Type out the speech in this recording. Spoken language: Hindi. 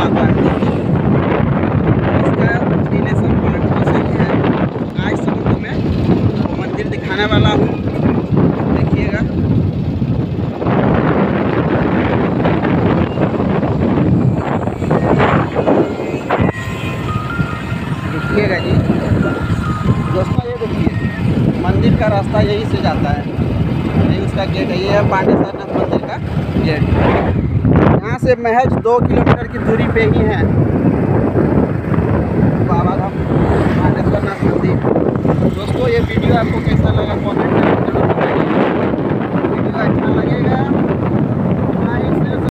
आता है दोस्तों। इसका रिलेशन पांडवों से ही है। आज सबको मैं मंदिर दिखाने वाला हूँ, देखिएगा। देखिएगा जी दोस्तों, ये देखिए मंदिर का रास्ता यहीं से जाता है, यही उसका गेट है। ये है पांडेश्वरनाथ मंदिर का गेट। यहाँ से महज 2 किलोमीटर की दूरी पे ही है बाबा धाम पांडेश्वरनाथ मंदिर। दोस्तों ये वीडियो आपको कैसे